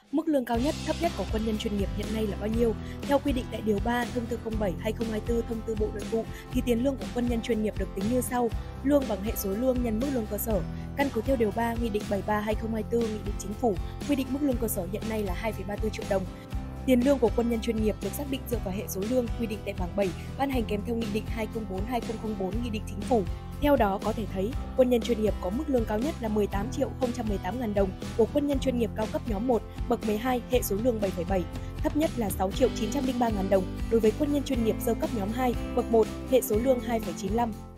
Mức lương cao nhất, thấp nhất của quân nhân chuyên nghiệp hiện nay là bao nhiêu? Theo quy định tại Điều 3 Thông tư 07/2024 Thông tư Bộ Nội vụ thì tiền lương của quân nhân chuyên nghiệp được tính như sau: lương bằng hệ số lương nhân mức lương cơ sở. Căn cứ theo Điều 3 Nghị định 73/2024 Nghị định Chính phủ quy định mức lương cơ sở hiện nay là 2,34 triệu đồng. Tiền lương của quân nhân chuyên nghiệp được xác định dựa vào hệ số lương quy định tại bảng 7 ban hành kèm theo Nghị định 204/2004 Nghị định Chính phủ. Theo đó có thể thấy, quân nhân chuyên nghiệp có mức lương cao nhất là 18.018.000 đồng của quân nhân chuyên nghiệp cao cấp nhóm 1, bậc 12, hệ số lương 7,7, thấp nhất là 6.903.000 đồng đối với quân nhân chuyên nghiệp sơ cấp nhóm 2, bậc 1, hệ số lương 2,95.